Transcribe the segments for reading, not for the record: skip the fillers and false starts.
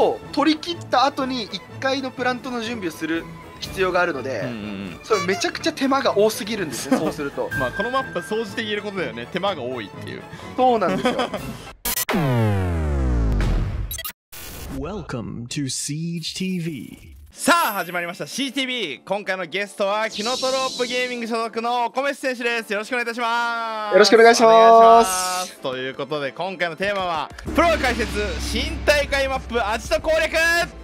を取り切った後に1階のプラントの準備をする必要があるので、それめちゃくちゃ手間が多すぎるんですね。そうするとまあこのマップは総じて言えることだよね。手間が多いっていう。 そうなんですよ。 Welcome to Siege TV。 さあ始まりました CTV。 今回のゲストはキノトロープゲーミング所属のおこめし選手です。よろしくお願いいたします。 よろしくお願いします。 ということで今回のテーマはプロ解説新大会マップアジト攻略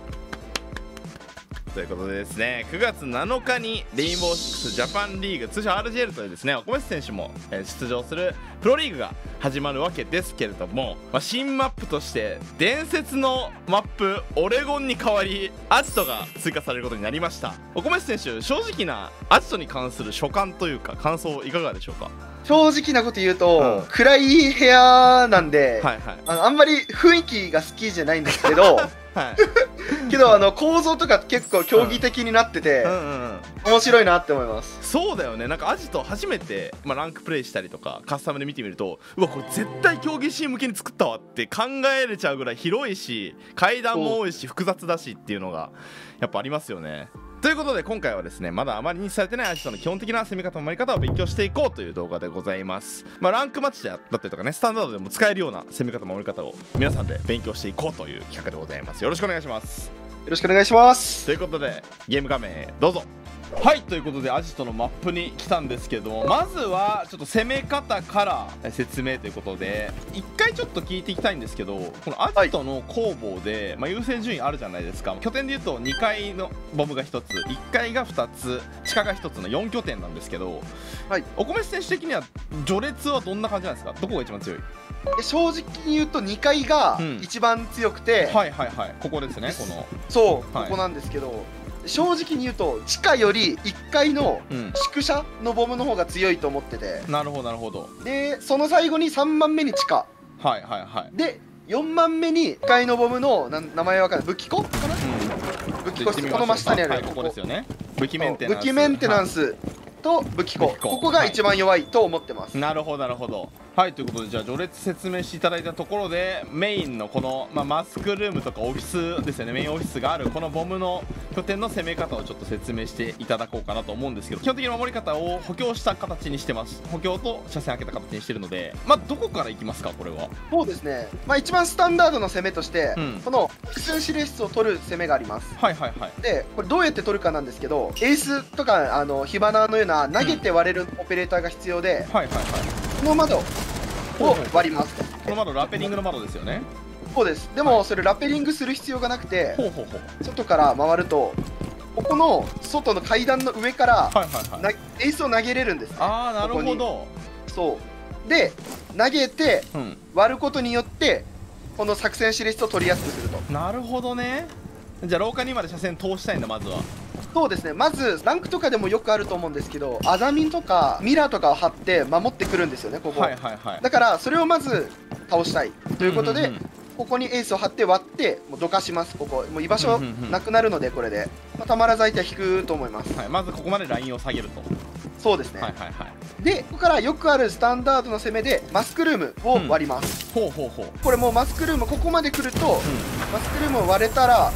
ということでですね、9月7日にレインボーシックスジャパンリーグ、通称 RGL というですね、おこめ選手も出場するプロリーグが始まるわけですけれども、新マップとして伝説のマップオレゴンに代わりアジトが追加されることになりました。おこめ選手、正直なアジトに関する所感というか感想いかがでしょうか？ 正直なこと言うと、暗い部屋なんで、あんまり雰囲気が好きじゃないんですけどけど構造とか結構競技的になってて、面白いなって思います。 そうだよね。なんかアジト初めて、ランクプレイしたりとかカスタムで見てみると、うわこれ絶対競技シーン向けに作ったわって考えれちゃうぐらい広いし、階段も多いし複雑だしっていうのがやっぱありますよね。ということで今回はですね、まだあまり認知されてないアジトの基本的な攻め方守り方を勉強していこうという動画でございます。ランクマッチだったりとかね、スタンダードでも使えるような攻め方守り方を皆さんで勉強していこうという企画でございます。よろしくお願いします。 よろしくお願いします。 ということでゲーム画面へどうぞ。はい、ということでアジトのマップに来たんですけども、まずはちょっと攻め方から説明ということで、一回ちょっと聞いていきたいんですけど、このアジトの攻防で、優先順位あるじゃないですか。拠点でいうと2階のボムが1つ、1階が2つ、地下が1つの4拠点なんですけど、おこめ選手的には序列はどんな感じなんですか？どこが一番強い？ 正直に言うと2階が一番強くて、 ここですね。 ここなんですけど、正直に言うと地下より1階の宿舎のボムの方が強いと思ってて、 なるほどなるほど。 でその最後に3番目に地下で、4番目に1階のボムの名前わかんない、武器庫かな、武器庫室、この真下にある、 ここですよね。武器メンテナンスと武器庫、ここが一番弱いと思ってます。 なるほどなるほど。はい、ということでじゃあ序列説明していただいたところで、メインのこの、マスクルームとかオフィスですよね、メインオフィスがあるこのボムの拠点の攻め方をちょっと説明していただこうかなと思うんですけど、基本的に守り方を補強した形にしてます。補強と車線開けた形にしてるので、どこからいきますか？これはそうですね、一番スタンダードの攻めとして、この複数指令室を取る攻めがあります。でこれどうやって取るかなんですけど、エースとか火花のような投げて割れるオペレーターが必要で、この窓を割ります。 この窓ラペリングの窓ですよね。 そうです。でもそれラペリングする必要がなくて、外から回るとここの外の階段の上からエースを投げれるんです。 ああ、なるほど。 そうで投げて割ることによってこの作戦指令室を取りやすくすると。 なるほどね。じゃあ廊下にまで車線通したいんだ。まずはそうですね、まずランクとかでもよくあると思うんですけど、アザミンとかミラーとかを張って守ってくるんですよね、ここ。だからそれをまず倒したいということで、ここにエースを張って割ってもうどかします。ここもう居場所なくなるので、これで、たまらず相手は引くと思います。 まずここまでラインを下げると。 そうですね。でここからよくあるスタンダードの攻めでマスクルームを割ります。これもうマスクルームここまで来ると、マスクルームを割れたら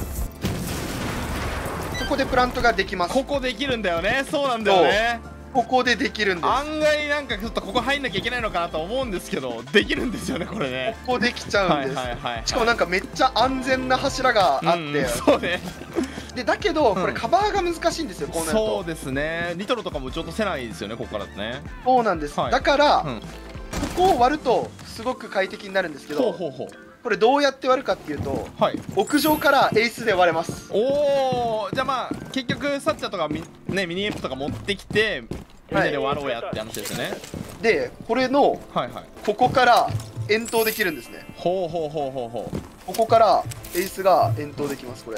ここでプラントができます。 ここできるんだよね。そうなんだよね。 ここでできるんです。 案外なんかちょっとここ入んなきゃいけないのかなと思うんですけど、できるんですよね、これね。 ここできちゃうんです。しかもなんかめっちゃ安全な柱があって、 そうね。 でだけどこれカバーが難しいんですよ、こうなると。 そうですね。ニトロとかもちょっとせないですよね、ここからね。 そうなんです。だからここを割るとすごく快適になるんですけど、これどうやって割るかっていうと、屋上からエースで割れます。 おお、じゃあ結局サッチャーとかミニエンプとか持ってきてみんなで割ろうやって話ですよね。 でこれのここから遠投できるんですね。ここからエースが遠投できます。これ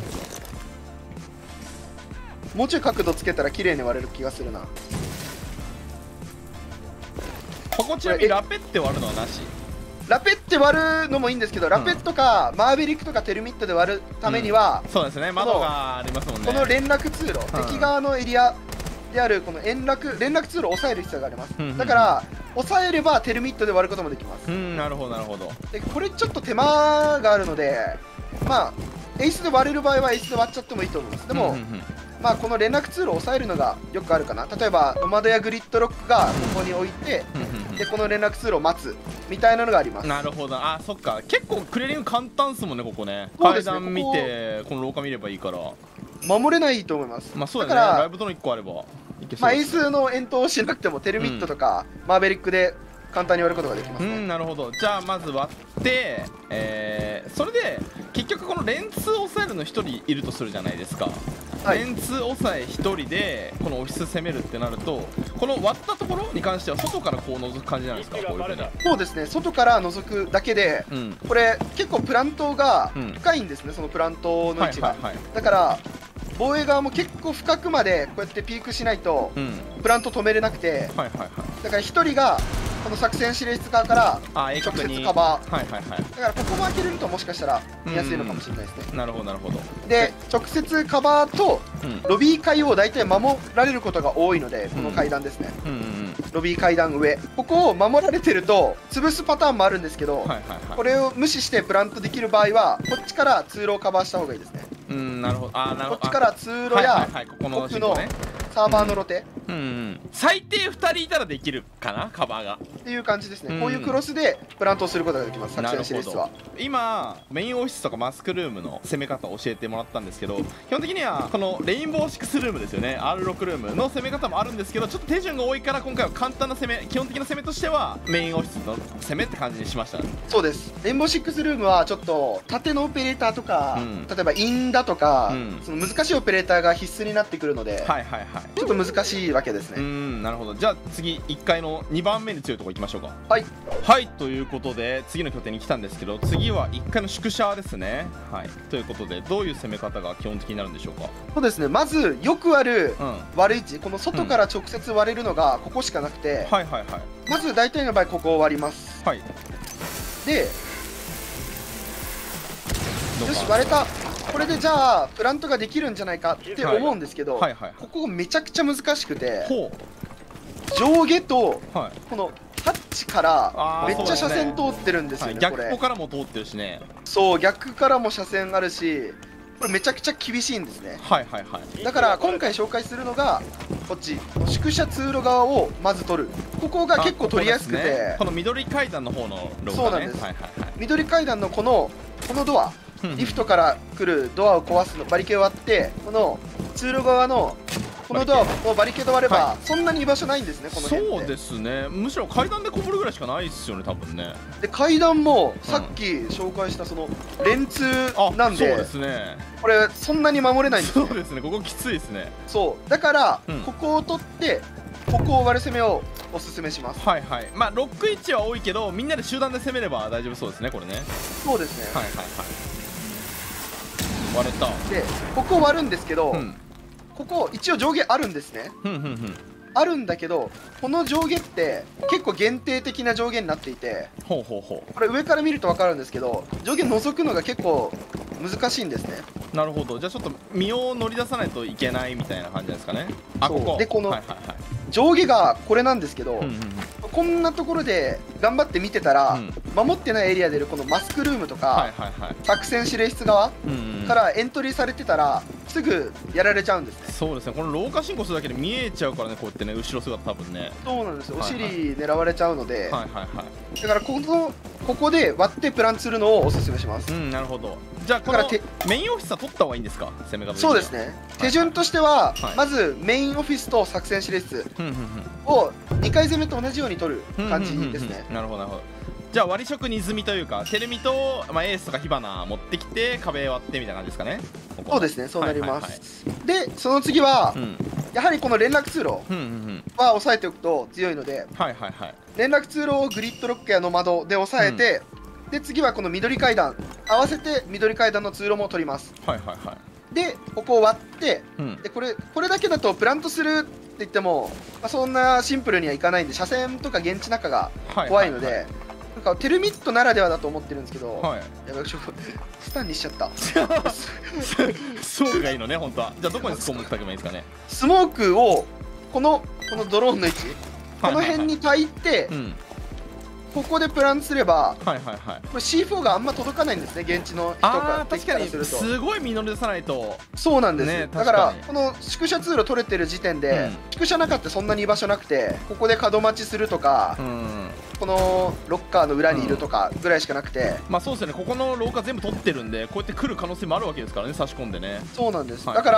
もうちょい角度つけたら綺麗に割れる気がするな。 ここちなみにラペって割るのはなし？ ラペって割るのもいいんですけど、ラペットかマーベリックとかテルミットで割るためには、 そうですね、窓がありますもんね。 この連絡通路、敵側のエリアであるこの連絡通路を抑える必要があります。だから抑えればテルミットで割ることもできます。 なるほどなるほど。 でこれちょっと手間があるので、 まあエースで割れる場合はエースで割っちゃってもいいと思います。でも、まあこの連絡通路を抑えるのがよくあるかな。例えばノマドやグリッドロックがここに置いて、でこの連絡通路を待つみたいなのがあります。 なるほど。あ、そっか。結構クレリング簡単っすもんね、ここね。階そうですね、 段見てこの廊下見ればいいから。 守れないと思います。 まあそうだね。 だからライブドロー1個あればいけそうまあエーです。 スの遠投をしなくてもテルミットとか、マーベリックで簡単に割ることができますね。 なるほど。じゃあまず割って、それで結局このレンツを抑えるの1人いるとするじゃないですか。 はい、 レンツ抑え1人でこのオフィス攻めるってなると、この割ったところに関しては外からこう覗く感じなんですか。こういうふうに。 そうですね、外から覗くだけで、これ結構プラントが深いんですね、そのプラントの位置が。だから防衛側も結構深くまでこうやってピークしないと、プラント止めれなくて、だから1人がこの作戦指令室側から直接カバー、だからここも開けれるともしかしたら見やすいのかもしれないですね。 なるほどなるほど。 で直接カバーとロビー階を大体守られることが多いので、この階段ですね、ロビー階段上、ここを守られてると潰すパターンもあるんですけど、これを無視してプラントできる場合はこっちから通路をカバーした方がいいですね。 なるほど。 こっちから通路や奥のサーバーの露呈、 最低2人いたらできるかな、カバーがっていう感じですね。こういうクロスでプラントをすることができます、作戦指令室は。 今メインオフィスとかマスクルームの攻め方を教えてもらったんですけど、基本的にはこのレインボー6ルームですよね、 R6 ルームの攻め方もあるんですけど、ちょっと手順が多いから今回は簡単な攻め、基本的な攻めとしてはメインオフィスの攻めって感じにしました。 そうです。レインボー6ルームはちょっと縦のオペレーターとか、例えばインだとか、その難しいオペレーターが必須になってくるので、ちょっと難しいわけですね。 なるほど。じゃあ次1階の2番目に強いところ行きましょうか。 はいはい、ということで次の拠点に来たんですけど、次は1階の宿舎ですね。はい、ということでどういう攻め方が基本的になるんでしょうか。 そうですね、まずよくある割る位置、この外から直接割れるのがここしかなくて、まず大体の場合ここを割ります。でよし割れた。これでじゃあプラントができるんじゃないかって思うんですけど、ここめちゃくちゃ難しくて、上下とこのタッチからめっちゃ車線通ってるんですよね。 逆からも通ってるしね。 そう、逆からも車線あるし、これめちゃくちゃ厳しいんですね。だから今回紹介するのがこっち宿舎通路側をまず取る。ここが結構取りやすくて、 この緑階段の方のロゴがね。 そうなんです。緑階段のこのドア、リフトから来るドアを壊すの、バリケードを割って、この通路側のこのドアをバリケード割ればそんなに居場所ないんですね、この辺って。そうですね、むしろ階段でこぼるぐらいしかないですよね、多分ね。 で階段もさっき紹介したその連通なんで、 そうですね、 これそんなに守れないんですよ。 そうですね、ここきついですね。 そうだから、ここを取ってここを割る攻めをおすすめします。 まあロック位置は多いけどみんなで集団で攻めれば大丈夫そうですね、これね。 そうですね、 割れた。 でここ割るんですけど、ここ一応上下あるんですね。あるんだけど、この上下って結構限定的な上下になっていて、これ上から見ると分かるんですけど、上下覗くのが結構難しいんですね。 なるほど。じゃあちょっと身を乗り出さないといけないみたいな感じですかね。 でこの上下がこれなんですけど、こんなところで頑張って見てたら、守ってないエリアでいるこのマスクルームとか作戦指令室側からエントリーされてたらすぐやられちゃうんですね。 そうですね、この廊下進行するだけで見えちゃうからね、こうやってね、後ろ姿多分ね。 そうなんですよ、お尻狙われちゃうので、だからここで割ってプランするのをおすすめします。 なるほど。じゃあこのメインオフィスは取った方がいいんですか、攻め方。 そうですね、手順としてはまずメインオフィスと作戦指令室を2回攻めと同じように取る感じですね。 なるほどなるほど。じゃあ割り職に積みというか、テルミと、エースとか火花持ってきて壁割ってみたいな感じですかね。 そうですね、そうなります。でその次は、やはりこの連絡通路は押さえておくと強いので、連絡通路をグリッドロックやノマドで押さえて、で次はこの緑階段合わせて緑階段の通路も取ります。でここを割って、でこれだけだとプラントするって言っても、そんなシンプルにはいかないんで、車線とか現地中が怖いので、なんかテルミットならではだと思ってるんですけど、やばい、スタンにしちゃった。 そうがいいのね、本当は。じゃあどこにスモーク炊けばいいですかね。 スモークをこのドローンの位置、この辺に焚いて、 ここでプランすれば、 はいはいはい。 これ C4 があんま届かないんですね、現地の人が確かにすごい実り出さないと。 そうなんです、 ね、 だからこの宿舎通路取れてる時点で、宿舎中ってそんなに居場所なくて、ここで角待ちするとか、このロッカーの裏にいるとかぐらいしかなくて、 まあそうですよね、ここの廊下全部取ってるんで、こうやって来る可能性もあるわけですからね、差し込んでね。 そうなんです、だから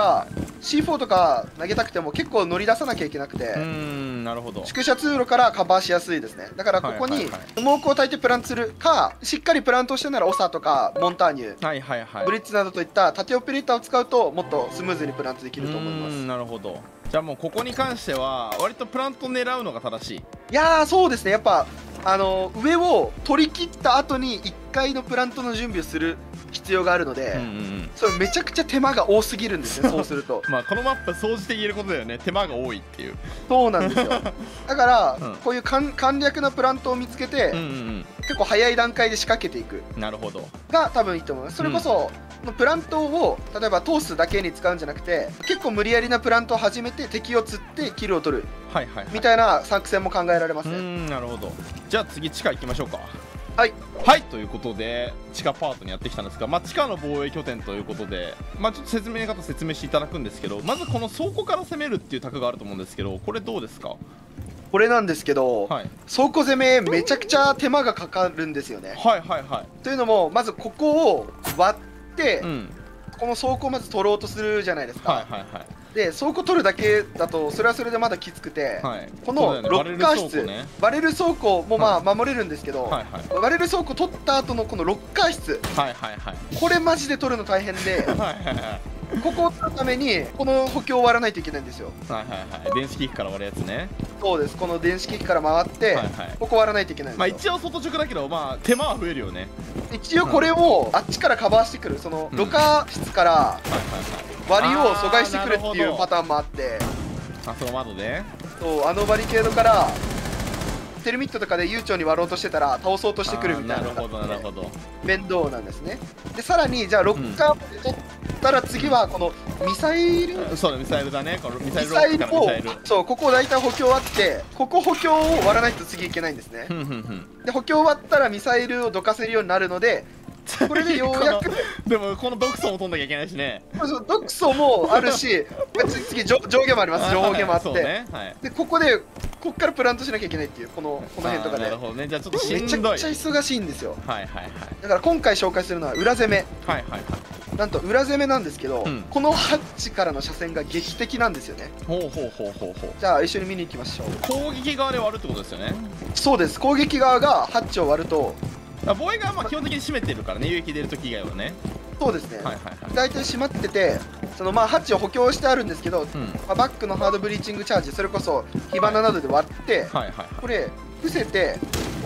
C4 とか投げたくても結構乗り出さなきゃいけなくて、 なるほど、 宿舎通路からカバーしやすいですね。だからここにスモークを焚いてプラントするか、しっかりプラントをしてならオサとかモンターニュ、ブリッツなどといった縦オペレーターを使うともっとスムーズにプラントできると思います。 なるほど。じゃあもうここに関しては割とプラント狙うのが正しい。 いやー、そうですね、やっぱ上を取り切った後に1階のプラントの準備をする必要があるので、それめちゃくちゃ手間が多すぎるんですねそうするとまあこのマップ総じて言えることだよね、手間が多いっていう。 そうなんですよだから、こういう簡略なプラントを見つけて、結構早い段階で仕掛けていく、 なるほど、 が多分いいと思います。それこそ、プラントを例えば通すだけに使うんじゃなくて、結構無理やりなプラントを始めて敵を釣ってキルを取るみたいな作戦も考えられますね。 なるほど。じゃあ次地下行きましょうか。 はいということで地下パートにやってきたんですが、地下の防衛拠点ということで、ちょっと説明していただくんですけど、まずこの倉庫から攻めるっていう卓があると思うんですけど、これどうですか？ これなんですけど、倉庫攻めめちゃくちゃ手間がかかるんですよね。というのも、まずここを割って、この倉庫をまず取ろうとするじゃないですか。で倉庫取るだけだとそれはそれでまだきつくて、このロッカー室、割れる倉庫も守れるんですけど、割れる倉庫取った後のこのロッカー室、これマジで取るの大変でここを取るためにこの補強を割らないといけないんですよ。 電子機器から割るやつね。 そうです、この電子機器から回ってここ割らないといけないんですよ。 一応外直だけど手間は増えるよね。 一応これをあっちからカバーしてくる、そのロッカー室から割りを阻害してくるっていうパターンもあって、 その窓でバリケードからテルミットとかで悠長に割ろうとしてたら倒そうとしてくるみたいなのが面倒なんですね。でさらにじゃあロッカーまで取ったら次はこのミサイル、 ミサイルだね、このミサイルをここ大体補強あって、ここ補強を割らないと次いけないんですね。で補強割ったらミサイルをどかせるようになるので、これでようやくでもこの毒素も取んなきゃいけないしね。 毒素もあるし次上下もあります、上下もあって、でこっからプラントしなきゃいけないっていうこの辺とかで、 めちゃくちゃ忙しいんですよ。だから今回紹介するのは裏攻め、なんと裏攻めなんですけど、このハッチからの車線が劇的なんですよね。じゃあ一緒に見に行きましょう。 攻撃側で割るってことですよね。 そうです、攻撃側がハッチを割ると、 防衛側は基本的に閉めてるからね、有益出るとき以外はね。 そうですね、大体閉まってて、ハッチを補強してあるんですけど、バックのハードブリーチングチャージ、それこそ火花などで割って、これ伏せて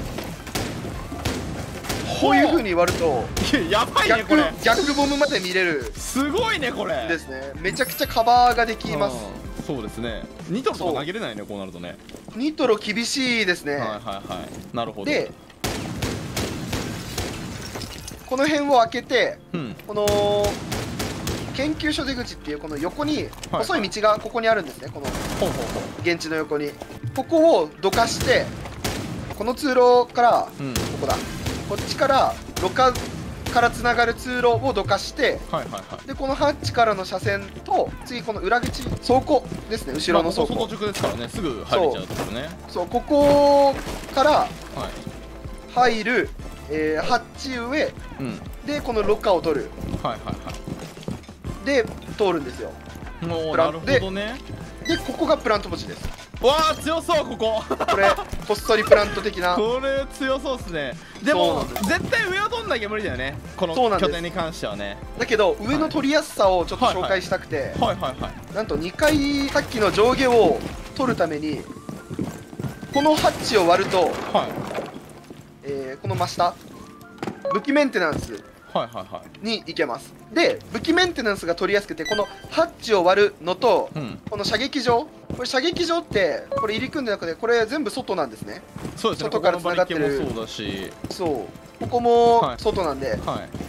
こういう風に割るとやばいねこれ、 逆ボムまで見れる。 すごいねこれですね、めちゃくちゃカバーができます。 そうですね、ニトロとか投げれないね、こうなるとね。 ニトロ厳しいですね。 なるほど。 でこの辺を開けて、この研究所出口っていうこの横に細い道がここにあるんですね、この現地の横に。ここをどかして、この通路から、こっちからロッカーからつながる通路をどかして、でこのハッチからの車線と次この裏口、倉庫ですね、後ろの倉庫、 外直ですからね、すぐ入れちゃうところね。 そう、ここから入るハッチ上、でこのロッカーを取る、で通るんですよ。 なるほどね。 でここがプラント墓地です。 わあ強そう、これこっそりプラント的なこれ強そうっすね。でも絶対上を取んなきゃ無理だよね、この拠点に関してはね。 だけど上の取りやすさをちょっと紹介したくて、なんと2回さっきの上下を取るためにこのハッチを割ると、この真下武器メンテナンスに行けます。で武器メンテナンスが取りやすくて、このハッチを割るのと、この射撃場、これ射撃場ってこれ入り組んでなくて、これ全部外なんですね。 そうですね、 外からつながってる。 そうだし、 そうここも外なんで、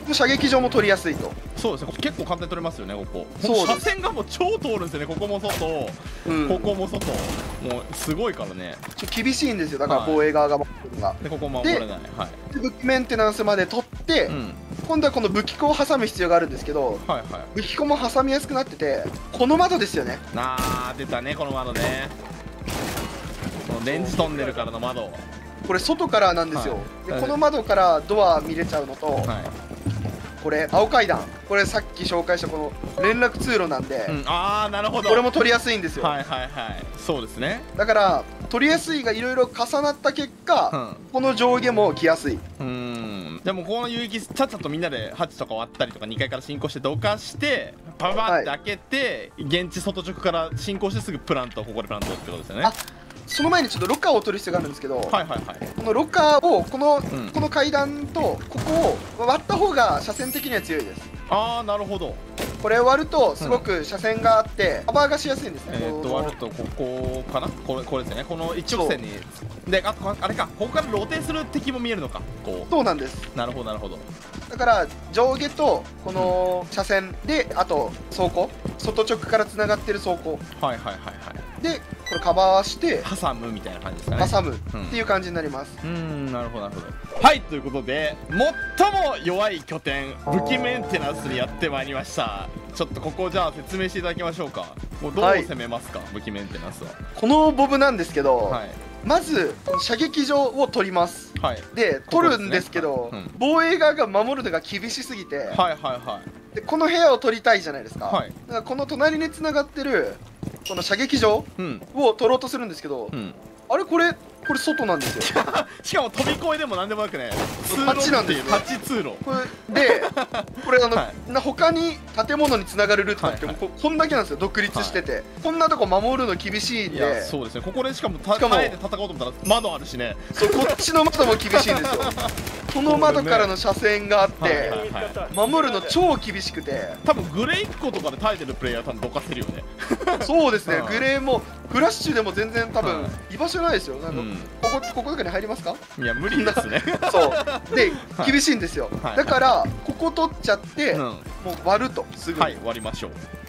射撃場も取りやすいと。 そうですね、結構簡単に取れますよね、ここ。 そうです。 車線がもう超通るんですよね、ここも外、ここも外、もうすごいからね。 厳しいんですよ、だから防衛側が守るのが。 で、ここ守れない。はい。 で、武器メンテナンスまで取って、今度はこの武器庫を挟む必要があるんですけど、武器庫も挟みやすくなってて、この窓ですよね。 出たね、この窓ね。このレンジトンネルからの窓。 これ外からなんですよ。で、この窓からドア見れちゃうのと、これ青階段、これさっき紹介したこの連絡通路なんで、 なるほど、 これも取りやすいんですよ。 そうですね。 だから取りやすいがいろいろ重なった結果、この上下も来やすい。 でもこの遊撃ちゃっちゃとみんなでハチとか割ったりとか2階から進行してどかしてパパパって開けて、現地外直から進行してすぐプラント、ここでプラントってことですよね。 その前にちょっとロッカーを取る必要があるんですけど、このロッカーをこの階段とここを割った方が車線的には強いです。 なるほど。 これ割るとすごく車線があってカバーがしやすいんですね。 割るとここかな、これですよね。この一直線にで、あれか、ここから露呈する敵も見えるのか。 そうなんです。なるほど。だから上下とこの車線で、あと走行、外直からつながってる走行でこれカバーして挟むみたいな感じですかね。 挟むっていう感じになります。 なるほど。はい、ということで最も弱い拠点武器メンテナンスにやってまいりました。ちょっとここじゃあ説明していただきましょうか。もうどう攻めますか、武器メンテナンスは。 このボブなんですけど、まず射撃場を取ります。で取るんですけど、防衛側が守るのが厳しすぎて、でこの部屋を取りたいじゃないですか。だからこの隣につながってるこの射撃場を取ろうとするんですけど、あれこれ外なんですよ。 しかも飛び越えでもなんでもなくね、 8なんですよ。 8通路。 これ他に建物につながるルートってこんだけなんですよ。独立してて、こんなとこ守るの厳しいんで。 そうですね。ここでしかも耐えて戦おうと思ったら窓あるしね。 そう、こっちの窓も厳しいんですよ。この窓からの車線があって守るの超厳しくて、 多分グレイッコとかで耐えてるプレイヤー多分どかせるよね。 そうですね。グレーもフラッシュでも全然多分居場所ないですよ。ここ中に入りますか？ いや無理ですね。 そうで厳しいんですよ。だからここ取っちゃってもう割るとすぐ。 割りましょう。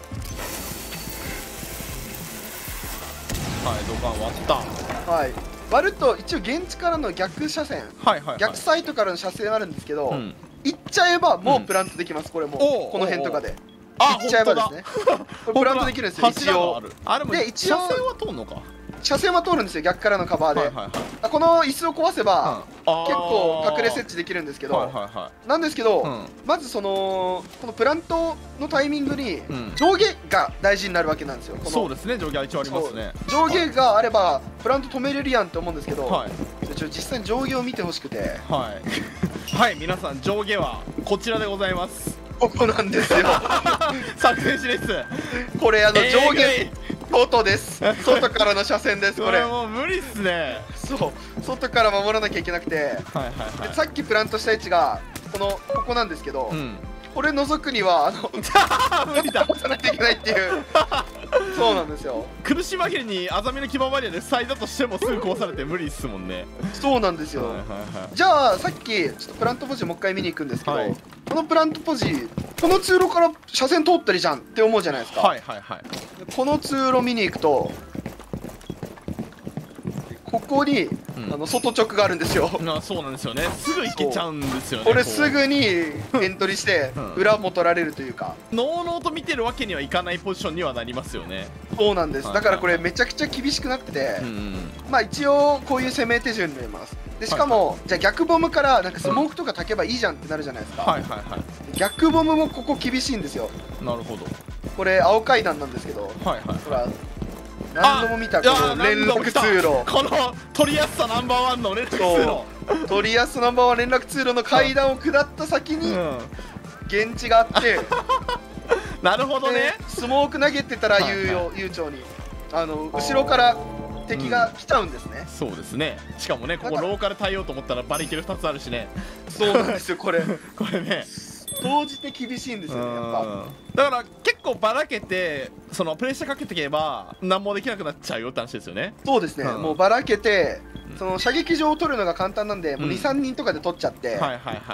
土管割った。 割ると一応現地からの逆車線、逆サイトからの車線あるんですけど、行っちゃえばもうプラントできます。これもこの辺とかで行っちゃえばですね、これプラントできるんですよ一応。 で一応車線は通るのか。 車線は通るんですよ、逆からのカバーで。この椅子を壊せば結構隠れ設置できるんですけど、なんですけどまずこのプラントのタイミングに上下が大事になるわけなんですよ。 そうですね、上下は一応ありますね。 上下があればプラント止めれるやんって思うんですけど、実際に上下を見てほしくて。 皆さん上下はこちらでございます。 ここなんですよ。 作戦指令室。 これ上下外です。外からの車線です。これもう無理っすね。 そう、外から守らなきゃいけなくて、さっきプラントした位置がここなんですけど、これ覗くには無理だ、押さなきゃいけないっていう。そうなんですよ。 苦し紛れにアザミの基盤バリアで塞いだとしてもすぐ壊されて無理っすもんね。 そうなんですよ。じゃあさっきちょっとプラントポジもう一回見に行くんですけど、このプラントポジこの通路から車線通ってるじゃんって思うじゃないですか。この通路見に行くとここに外直があるんですよ。 そうなんですよね。すぐ行けちゃうんですよね。 これすぐにエントリーして裏も取られるというか、 のうのうと見てるわけにはいかないポジションにはなりますよね。 そうなんです。だからこれめちゃくちゃ厳しくなってて、まあ一応こういう攻め手順になります。でしかもじゃあ逆ボムからなんかスモークとか炊けばいいじゃんってなるじゃないですか。逆ボムもここ厳しいんですよ。 なるほど。 これ青階段なんですけど、ほら何度も見たこの連絡通路、 この取りやすさナンバーワンの連絡通路、 取りやすナンバーワン連絡通路の階段を下った先に現地があって、 なるほどね。 スモーク投げてたら悠長に後ろから敵が来ちゃうんですね。 そうですね。しかもね、ここローカル耐えようと思ったらバリケル2つあるしね。 そうなんですよ。これね当じて厳しいんですよね、やっぱ。 だから結構ばらけてプレッシャーかけていけば何もできなくなっちゃうよって話ですよね。 そうですね、もうばらけて射撃場を取るのが簡単なんで、もう2、3人とかで取っちゃって、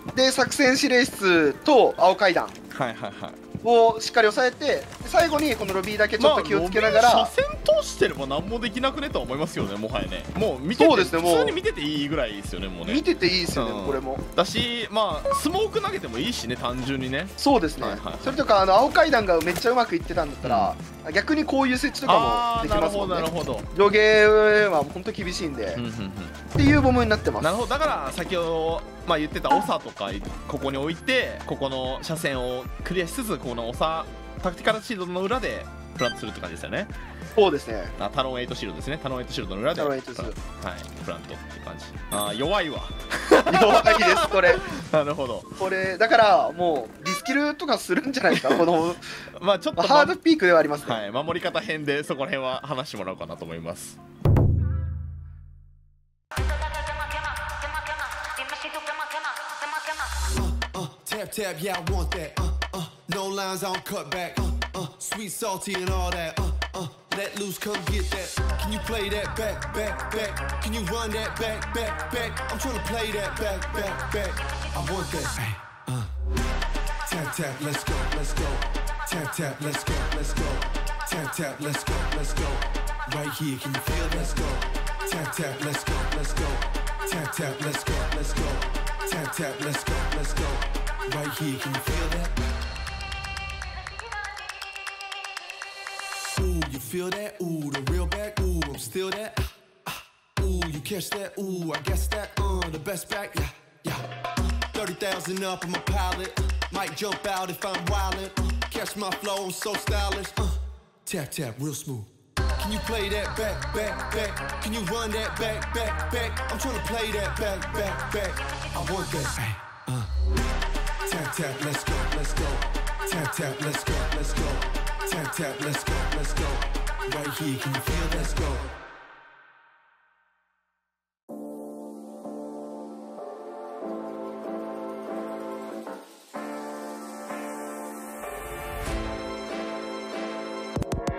で作戦指令室と青階段をしっかり抑えて、最後にこのロビーだけちょっと気をつけながら、 車線通してれば何もできなくねとは思いますよね、もはやね。もう見てて、 そうですね、 普通に見てていいぐらいですよね、もうね。 見てていいですよね、これも。 だし、まあスモーク投げてもいいしね、単純にね。 そうですね。それとか青階段がめっちゃうまくいってたんだったら、逆にこういう設置とかもできますもんね。 なるほど。 上下は本当厳しいんで、っていうボムになってます。 なるほど。だから先ほど言ってた長とかここに置いて、ここの車線をクリアしつつ、この長タクティカルシールドの裏でプラントするって感じですよね。 そうですね。 タロン8シールドですね。タロン8シールドの裏でプラントって感じ。弱いわ。 弱いですこれ。 なるほど。 これだからもうリスキルとかするんじゃないですか、このちょっとハードピークではありますね。 はい、守り方編でそこら辺は話してもらおうかなと思います。 Tap tap, yeah, I want that. No lines, I don't cut back. Sweet, salty, and all that. Let loose, come get that. Can you play that back, back, back? Can you run that back, back, back? I'm tryna play that back, back, back. I want that. Tap tap, let's go, let's go. Tap tap, let's go, let's go. Tap tap, let's go, let's go. Right here, can you feel? Let's go. Tap tap, let's go, let's go. Tap tap, let's go, let's go. Tap tap, let's go, let's go. Right here, can you feel that? Ooh, you feel that? Ooh, the real back. Ooh, I'm still that. Ooh, you catch that? Ooh, I guess that. The best back. Yeah, yeah. 30,000 up, I'm a pilot. Might jump out if I'm wildin'. Catch my flow, I'm so stylish. Tap tap, real smooth. Can you play that back, back, back? Can you run that back, back, back? I'm tryna play that back, back, back. I want that. Tap tap, let's go, let's go. Tap tap, let's go, let's go. Tap tap, let's go, let's go. Right here, can you feel? Let's go.